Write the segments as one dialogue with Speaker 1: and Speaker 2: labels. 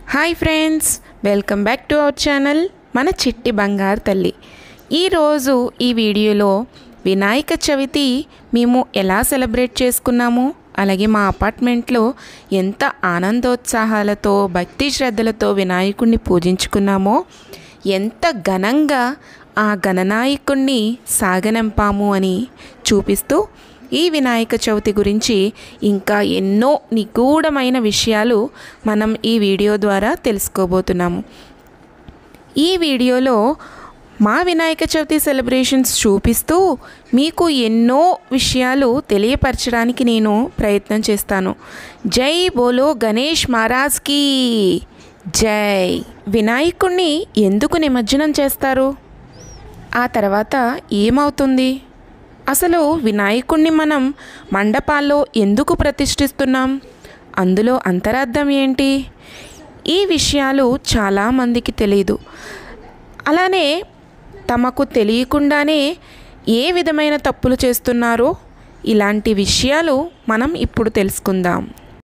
Speaker 1: Hi friends, welcome back to our channel మన చిట్టి బంగారు తల్లి. ఈరోజు ఈ వీడియోలో వినాయక చవితి మేము ఎలా సెలబ్రేట్ చేసుకున్నాము, అలాగే మా అపార్ట్మెంట్లో ఎంత ఆనందోత్సాహాలతో భక్తి శ్రద్ధలతో వినాయకుడిని పూజించుకున్నామో, ఎంత ఘనంగా ఆ గణనాయకుడిని సాగనంపాము అని చూపిస్తూ ఈ వినాయక చవితి గురించి ఇంకా ఎన్నో నిగూఢమైన విషయాలు మనం ఈ వీడియో ద్వారా తెలుసుకోబోతున్నాము. ఈ వీడియోలో మా వినాయక చవితి సెలబ్రేషన్స్ చూపిస్తూ మీకు ఎన్నో విషయాలు తెలియపరచడానికి నేను ప్రయత్నం చేస్తాను. జై బోలో గణేష్ మహారాజ్కి జై. వినాయకుడిని ఎందుకు నిమజ్జనం చేస్తారు, ఆ తర్వాత ఏమవుతుంది, అసలు వినాయకుడిని మనం మండపాల్లో ఎందుకు ప్రతిష్ఠిస్తున్నాం, అందులో అంతరార్థం ఏంటి, ఈ విషయాలు చాలామందికి తెలియదు. అలానే తమకు తెలియకుండానే ఏ విధమైన తప్పులు చేస్తున్నారో ఇలాంటి విషయాలు మనం ఇప్పుడు తెలుసుకుందాం.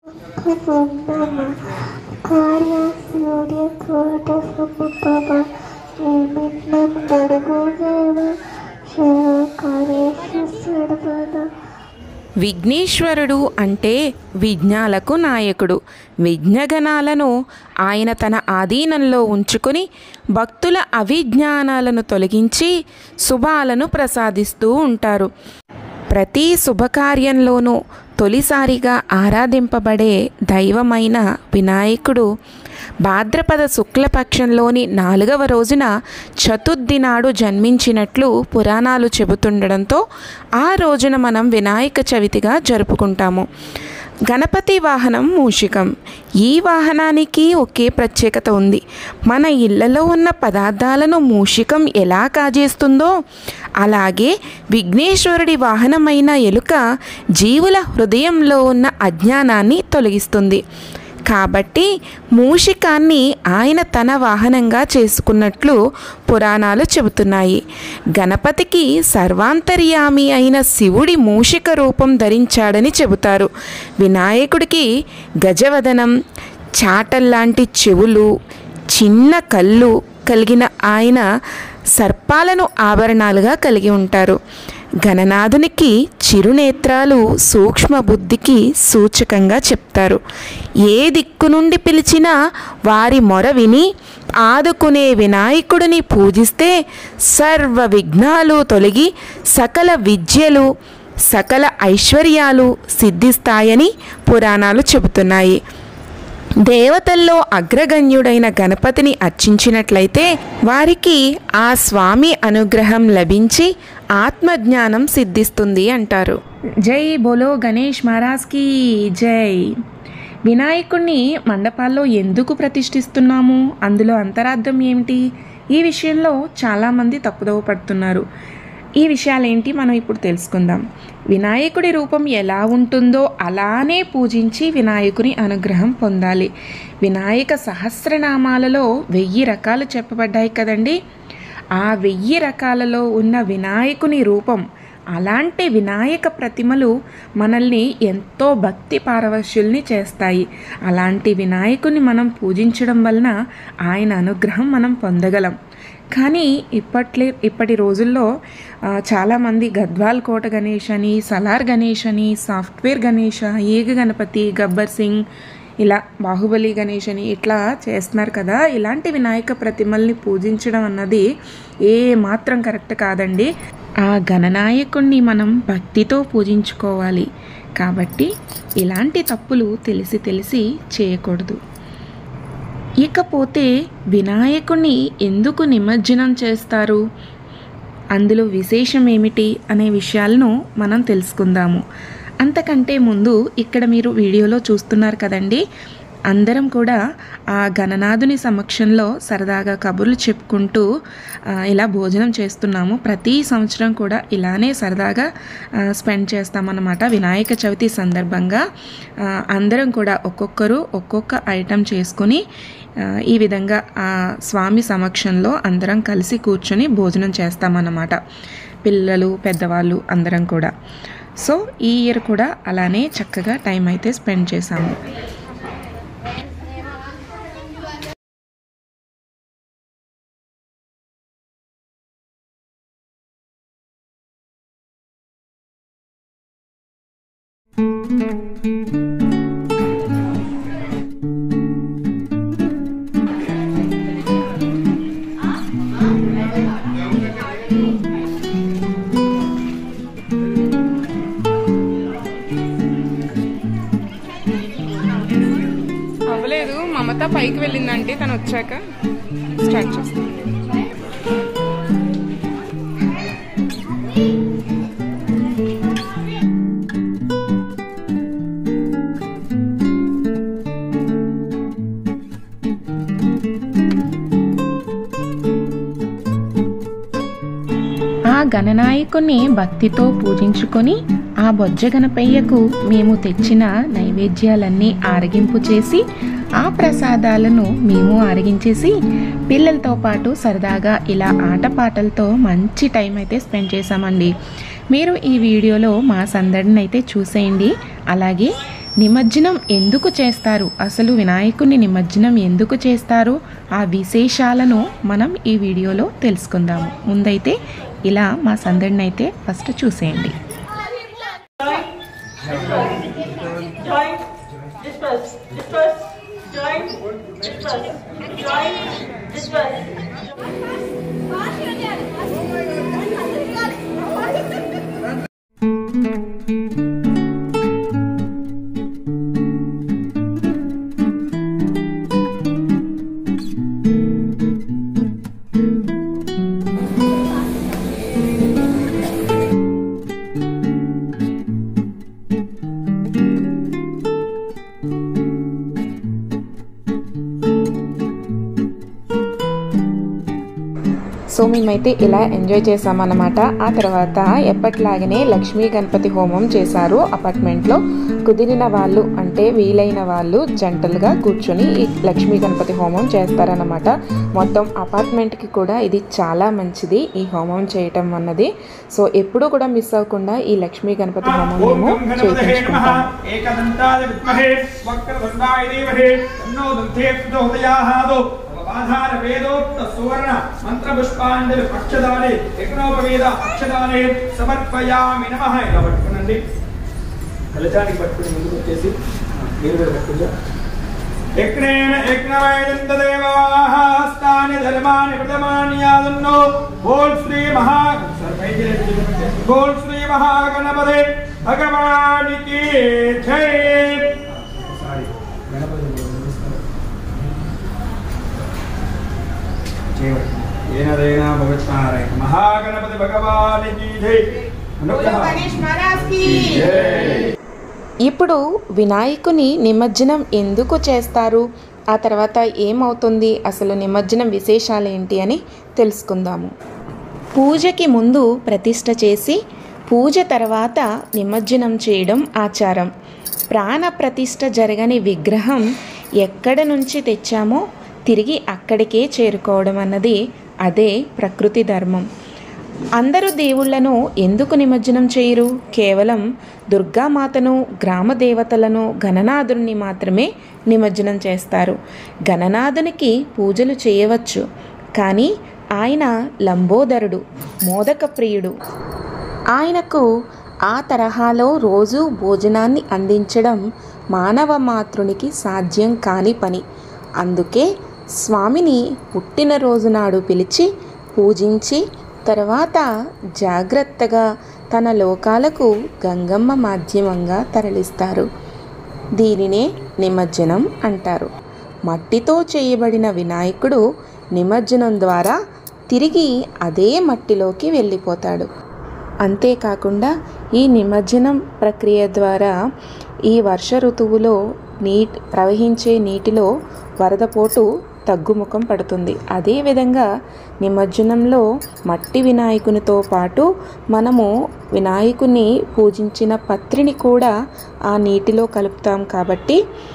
Speaker 1: విఘ్నేశ్వరుడు అంటే విఘ్నాలకు నాయకుడు. విఘ్నగణాలను ఆయన తన ఆధీనంలో ఉంచుకొని భక్తుల అవిజ్ఞానాలను తొలగించి శుభాలను ప్రసాదిస్తూ ఉంటారు. ప్రతి శుభకార్యంలోనూ తొలిసారిగా ఆరాధింపబడే దైవమైన వినాయకుడు భాద్రపద శుక్లపక్షంలోని 4వ రోజున చతుర్థి నాడు జన్మించినట్లు పురాణాలు చెబుతుండడంతో ఆ రోజున మనం వినాయక చవితిగా జరుపుకుంటాము. గణపతి వాహనం మూషికం. ఈ వాహనానికి ఒకే ప్రత్యేకత ఉంది. మన ఇళ్లలో ఉన్న పదార్థాలను మూషికం ఎలా కాజేస్తుందో అలాగే విఘ్నేశ్వరుడి వాహనమైన ఎలుక జీవుల హృదయంలో ఉన్న అజ్ఞానాన్ని తొలగిస్తుంది. కాబట్టి మూషికాన్ని ఆయన తన వాహనంగా చేసుకున్నట్లు పురాణాలు చెబుతున్నాయి. గణపతికి సర్వాంతర్యామి అయిన శివుడి మూషిక రూపం ధరించాడని చెబుతారు. వినాయకుడికి గజవదనం, చాటల్లాంటి చెవులు, చిన్న కళ్ళు కలిగిన ఆయన సర్పాలను ఆభరణాలుగా కలిగి ఉంటారు. గణనాథునికి చిరునేత్రాలు సూక్ష్మ బుద్ధికి సూచకంగా చెప్తారు. ఏ దిక్కు నుండి పిలిచినా వారి మొర విని ఆదుకునే వినాయకుడిని పూజిస్తే సర్వ విఘ్నాలు తొలగి సకల విద్యలు, సకల ఐశ్వర్యాలు సిద్ధిస్తాయని పురాణాలు చెబుతున్నాయి. దేవతల్లో అగ్రగణ్యుడైన గణపతిని అర్చించినట్లయితే వారికి ఆ స్వామి అనుగ్రహం లభించి ఆత్మజ్ఞానం సిద్ధిస్తుంది అంటారు. జై బోలో గణేష్ మహారాజ్కి జై. వినాయకుడిని మండపాల్లో ఎందుకు ప్రతిష్ఠిస్తున్నాము, అందులో అంతరార్థం ఏమిటి, ఈ విషయంలో చాలామంది తప్పుదోవ పడుతున్నారు. ఈ విషయాలేంటి మనం ఇప్పుడు తెలుసుకుందాం. వినాయకుడి రూపం ఎలా ఉంటుందో అలానే పూజించి వినాయకుని అనుగ్రహం పొందాలి. వినాయక సహస్రనామాలలో 1000 రకాలు చెప్పబడ్డాయి కదండి. ఆ 1000 రకాలలో ఉన్న వినాయకుని రూపం, అలాంటి వినాయక ప్రతిమలు మనల్ని ఎంతో భక్తి పారవశ్యుల్ని చేస్తాయి. అలాంటి వినాయకుని మనం పూజించడం వలన ఆయన అనుగ్రహం మనం పొందగలం. కానీ ఇప్పటి రోజుల్లో చాలామంది గద్వాల్ కోట గణేష్ అని, సలార్ గణేష్ అని, సాఫ్ట్వేర్ గణేష్, ఏగ గణపతి, గబ్బర్ సింగ్, ఇలా బాహుబలి గణేష్ అని ఇట్లా చేస్తున్నారు కదా. ఇలాంటి వినాయక ప్రతిమల్ని పూజించడం అన్నది ఏ మాత్రం కరెక్ట్ కాదండి. ఆ గణనాయకుడిని మనం భక్తితో పూజించుకోవాలి. కాబట్టి ఇలాంటి తప్పులు తెలిసి చేయకూడదు. ఇకపోతే వినాయకుడిని ఎందుకు నిమజ్జనం చేస్తారు, అందులో విశేషం ఏమిటి అనే విషయాలను మనం తెలుసుకుందాము. అంతకంటే ముందు ఇక్కడ మీరు వీడియోలో చూస్తున్నారు కదండి, అందరం కూడా ఆ గణనాథుని సమక్షంలో సరదాగా కబుర్లు చెప్పుకుంటూ ఇలా భోజనం చేస్తున్నాము. ప్రతి సంవత్సరం కూడా ఇలానే సరదాగా స్పెండ్ చేస్తామన్నమాట. వినాయక చవితి సందర్భంగా అందరం కూడా ఒక్కొక్కరు ఒక్కొక్క ఐటెం చేసుకుని ఈ విధంగా ఆ స్వామి సమక్షంలో అందరం కలిసి కూర్చొని భోజనం చేస్తామన్నమాట, పిల్లలు పెద్దవాళ్ళు అందరం కూడా. సో ఈ ఇయర్ కూడా అలానే చక్కగా టైం అయితే స్పెండ్ చేశాము.
Speaker 2: అవ్వలేదు, మమత పైకి వెళ్ళిందంటే తను వచ్చాక స్టార్ట్ చేస్తాను.
Speaker 1: ఆ గణనాయకుని భక్తితో పూజించుకొని ఆ బొజ్జ గణపయ్యకు మేము తెచ్చిన నైవేద్యాలన్నీ ఆరగింపు చేసి ఆ ప్రసాదాలను మేము ఆరగించేసి పిల్లలతో పాటు సరదాగా ఇలా ఆటపాటలతో మంచి టైం అయితే స్పెండ్ చేసామండి. మీరు ఈ వీడియోలో మా సందడిని అయితే చూసేయండి. అలాగే నిమజ్జనం ఎందుకు చేస్తారు, అసలు వినాయకుని నిమజ్జనం ఎందుకు చేస్తారు, ఆ విశేషాలను మనం ఈ వీడియోలో తెలుసుకుందాము. ముందైతే ఇలా మా సందడిని అయితే ఫస్ట్ చూసేయండి. సో మేమైతే ఇలా ఎంజాయ్ చేసామన్నమాట. ఆ తర్వాత ఎప్పటిలాగానే లక్ష్మీ గణపతి హోమం చేశారు అపార్ట్మెంట్లో. కుదిరిన వాళ్ళు అంటే వీలైన వాళ్ళు జంటలుగా కూర్చొని ఈ లక్ష్మీ గణపతి హోమం చేస్తారన్నమాట. మొత్తం అపార్ట్మెంట్కి కూడా ఇది చాలా మంచిది ఈ హోమం చేయటం అన్నది. సో ఎప్పుడు కూడా మిస్ అవ్వకుండా ఈ లక్ష్మీ గణపతి హోమం మేము చేయించుకుంటాం.
Speaker 3: ఆధార వేదోక్త సువర్ణ మంత్ర పుష్పాంజలి పక్షదానే యజ్ఞోపవేద అక్షదానే సమర్పయామి నమః. ఇలా పట్టుకునండి, కలశానికి పట్టుకుని ముందుకు వచ్చేసి మీరు కూడా పట్టుకుంటా. యజ్ఞేన యజ్ఞవైదంత దేవాస్తాని ధర్మాని ప్రథమాన్యాదున్నో బోల్ శ్రీ మహాగణపతి భగవానికి జై. మహాగణపతి భగవానికి జై.
Speaker 1: ఇప్పుడు వినాయకుని నిమజ్జనం ఎందుకు చేస్తారు, ఆ తర్వాత ఏమవుతుంది, అసలు నిమజ్జనం విశేషాలు ఏంటి అని తెలుసుకుందాము. పూజకి ముందు ప్రతిష్ఠ చేసి పూజ తర్వాత నిమజ్జనం చేయడం ఆచారం. ప్రాణ ప్రతిష్ఠ జరగని విగ్రహం ఎక్కడ నుంచి తెచ్చామో తిరిగి అక్కడికే చేరుకోవడం అన్నది అదే ప్రకృతి ధర్మం. అందరూ దేవుళ్లను ఎందుకు నిమజ్జనం చేయరు? కేవలం దుర్గామాతను, గ్రామ దేవతలను, గణనాథుని మాత్రమే నిమజ్జనం చేస్తారు. గణనాథునికి పూజలు చేయవచ్చు, కానీ ఆయన లంబోదరుడు, మోదక ప్రియుడు. ఆయనకు ఆ తరహాలో రోజు భోజనాన్ని అందించడం మానవ మాతృనికి సాధ్యం కాని పని. అందుకే స్వామిని పుట్టినరోజు నాడు పిలిచి పూజించి తర్వాత జాగ్రత్తగా తన లోకాలకు గంగమ్మ మాధ్యమంగా తరలిస్తారు. దీనినే నిమజ్జనం అంటారు. మట్టితో చేయబడిన వినాయకుడు నిమజ్జనం ద్వారా తిరిగి అదే మట్టిలోకి వెళ్ళిపోతాడు. అంతేకాకుండా ఈ నిమజ్జనం ప్రక్రియ ద్వారా ఈ వర్ష ఋతువులో ప్రవహించే నీటిలో వరదపోటు తగ్గుముఖం పడుతుంది. అదేవిధంగా నిమజ్జనంలో మట్టి వినాయకునితో పాటు మనము వినాయకుని పూజించిన పత్రిని కూడా ఆ నీటిలో కలుపుతాం. కాబట్టి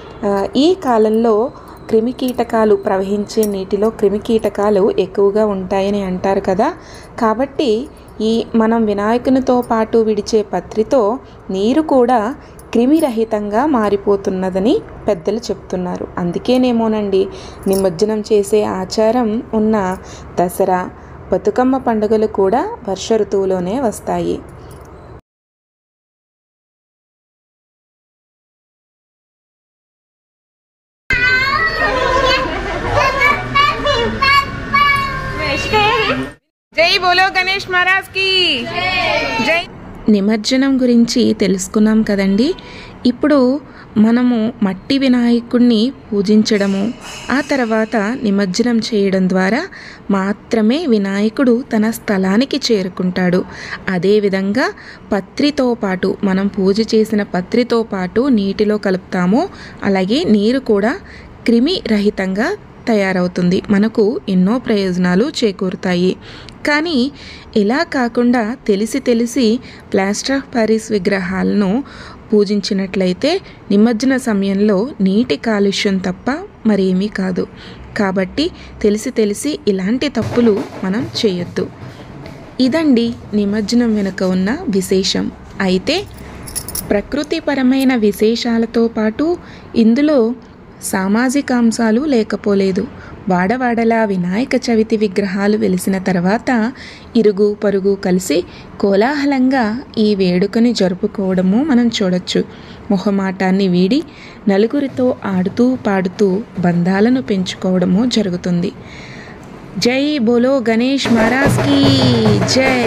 Speaker 1: ఈ కాలంలో క్రిమికీటకాలు ప్రవహించే నీటిలో క్రిమికీటకాలు ఎక్కువగా ఉంటాయని అంటారు కదా. కాబట్టి మనం వినాయకునితో పాటు విడిచే పత్రితో నీరు కూడా క్రిమిరహితంగా మారిపోతున్నదని పెద్దలు చెప్తున్నారు. అందుకేనేమోనండి నిమజ్జనం చేసే ఆచారం ఉన్న దసరా, బతుకమ్మ పండుగలు కూడా వర్ష ఋతువులోనే వస్తాయి.
Speaker 2: बोलो गणेश महाराज की जय।
Speaker 1: నిమజ్జనం గురించి తెలుసుకున్నాం కదండి. ఇప్పుడు మనము మట్టి వినాయకుడిని పూజించడము, ఆ తర్వాత నిమజ్జనం చేయడం ద్వారా మాత్రమే వినాయకుడు తన స్థలానికి చేరుకుంటాడు. అదేవిధంగా పత్రితో పాటు మనం పూజ చేసిన పత్రితో పాటు నీటిలో కలుపుతాము. అలాగే నీరు కూడా క్రిమి రహితంగా తయారవుతుంది. మనకు ఎన్నో ప్రయోజనాలు చేకూరుతాయి. కానీ ఇలా కాకుండా తెలిసి ప్లాస్టర్ ఆఫ్ ప్యారిస్ విగ్రహాలను పూజించినట్లయితే నిమజ్జన సమయంలో నీటి కాలుష్యం తప్ప మరేమీ కాదు. కాబట్టి తెలిసి ఇలాంటి తప్పులు మనం చేయొద్దు. ఇదండి నిమజ్జనం వెనుక ఉన్న విశేషం. అయితే ప్రకృతిపరమైన విశేషాలతో పాటు ఇందులో సామాజిక అంశాలు లేకపోలేదు. వాడవాడలా వినాయక చవితి విగ్రహాలు వెలిసిన తర్వాత ఇరుగు పొరుగు కలిసి కోలాహలంగా ఈ వేడుకని జరుపుకోవడము మనం చూడొచ్చు. మొహమాటాన్ని వీడి నలుగురితో ఆడుతూ పాడుతూ బంధాలను పెంచుకోవడము జరుగుతుంది. జై బోలో గణేష్ మహారాజ్ కీ జై.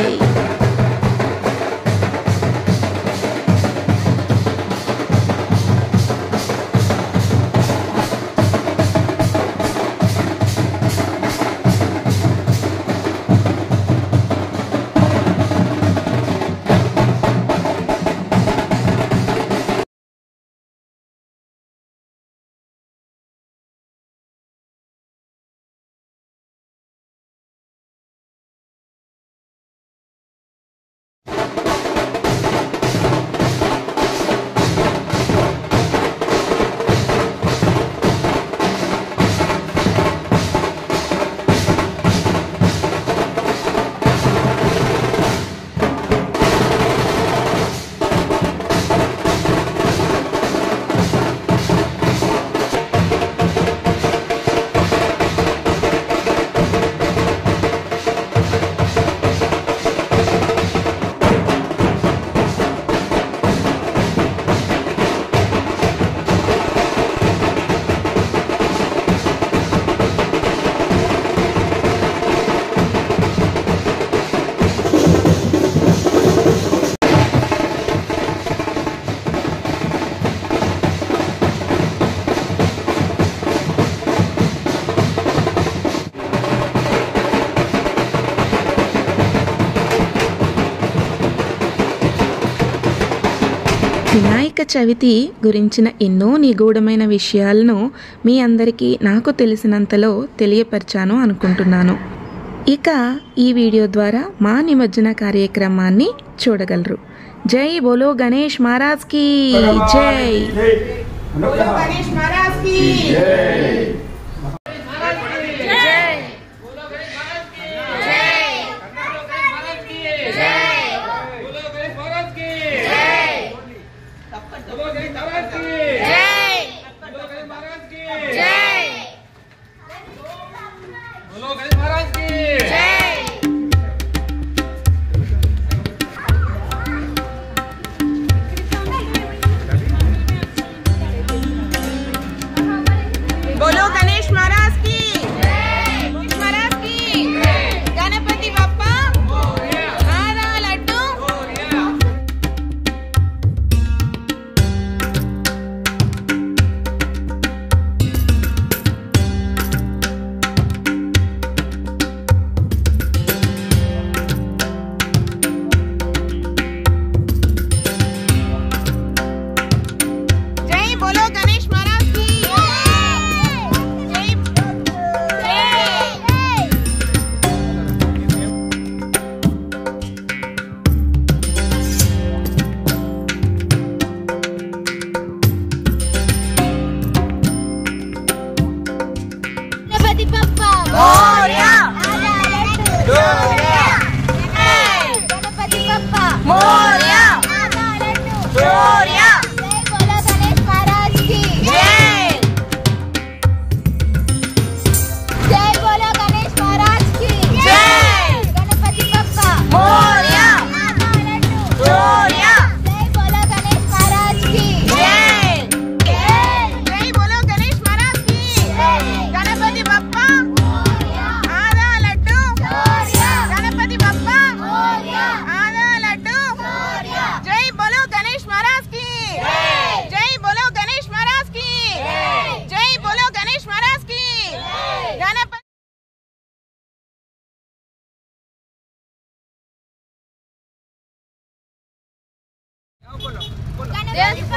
Speaker 1: వినాయక చవితి గురించిన ఎన్నో నిగూఢమైన విషయాలను మీ అందరికీ నాకు తెలిసినంతలో తెలియపరిచాను అనుకుంటున్నాను. ఇక ఈ వీడియో ద్వారా మా నిమజ్జన కార్యక్రమాన్ని చూడగలరు. జై బోలో గణేష్ మహారాజ్ కీ జై.
Speaker 2: बोलो गणेश महाराज की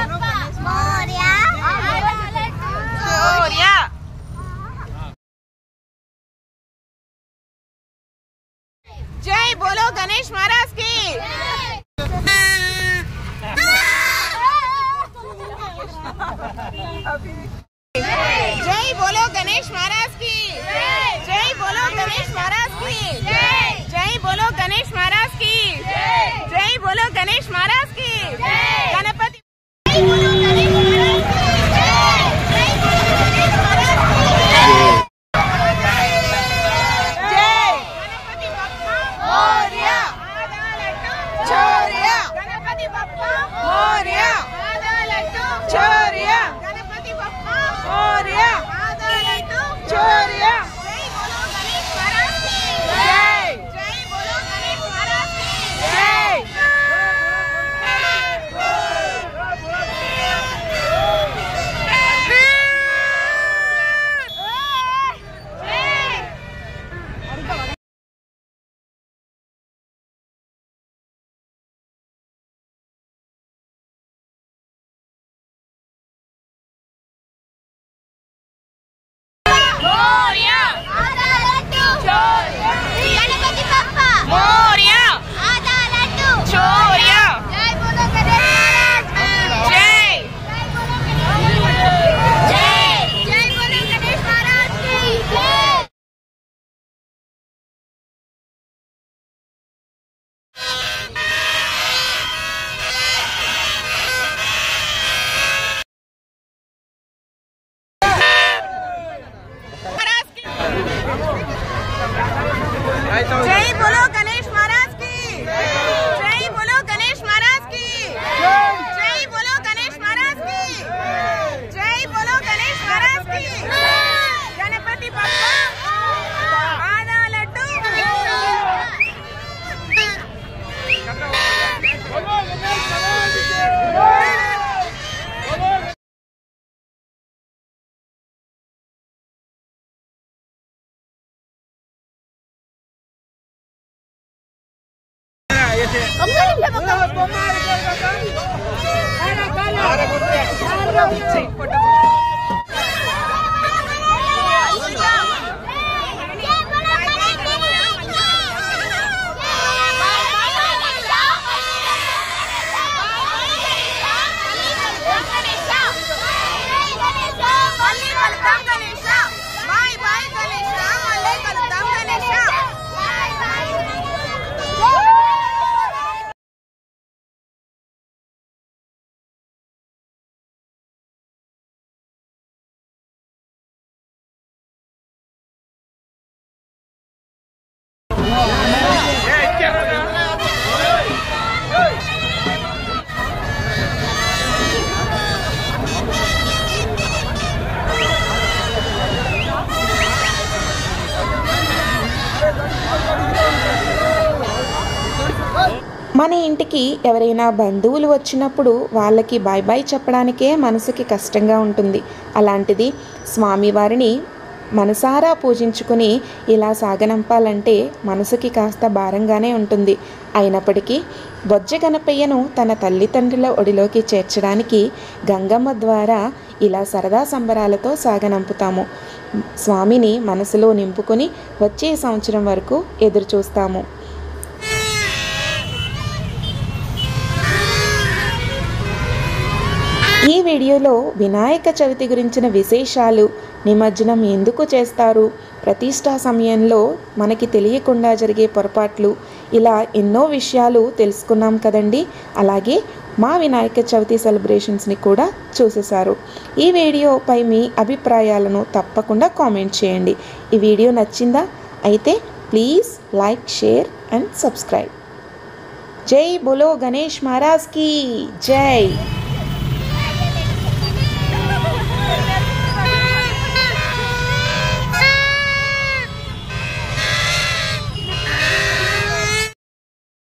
Speaker 2: जय बोलो गणेश महाराज की। जय बोलो गणेश महाराज की। जय बोलो गणेश महाराज की। जय बोलो गणेश महाराज की। जय बोलो गणेश महाराज की। गणपति जय बोलो गणेश महाराज की। जय बोलो गणेश महाराज की। जय बोलो गणेश महाराज की। जय बोलो गणेश महाराज की। गणपति बप्पा आधा लड्डू।
Speaker 1: మన ఇంటికి ఎవరైనా బంధువులు వచ్చినప్పుడు వాళ్ళకి బాయ్ బాయ్ చెప్పడానికే మనసుకి కష్టంగా ఉంటుంది. అలాంటిది స్వామివారిని మనసారా పూజించుకుని ఇలా సాగనంపాలంటే మనసుకి కాస్త భారంగానే ఉంటుంది. అయినప్పటికీ బొజ్జ గణపయ్యను తన తల్లిదండ్రుల ఒడిలోకి చేర్చడానికి గంగమ్మ ద్వారా ఇలా సరదా సంబరాలతో సాగనంపుతాము. స్వామిని మనసులో నింపుకొని వచ్చే సంవత్సరం వరకు ఎదురు చూస్తాము. ఈ వీడియోలో వినాయక చవితి గురించిన విశేషాలు, నిమజ్జనం ఎందుకు చేస్తారు, ప్రతిష్టా సమయంలో మనకి తెలియకుండా జరిగే పొరపాట్లు, ఇలా ఎన్నో విషయాలు తెలుసుకున్నాం కదండి. అలాగే మా వినాయక చవితి సెలబ్రేషన్స్ని కూడా చూసేశారు. ఈ వీడియోపై మీ అభిప్రాయాలను తప్పకుండా కామెంట్ చేయండి. ఈ వీడియో నచ్చిందా? అయితే please like, share and subscribe. జై బోలో గణేష్ మహారాజ్ की जय।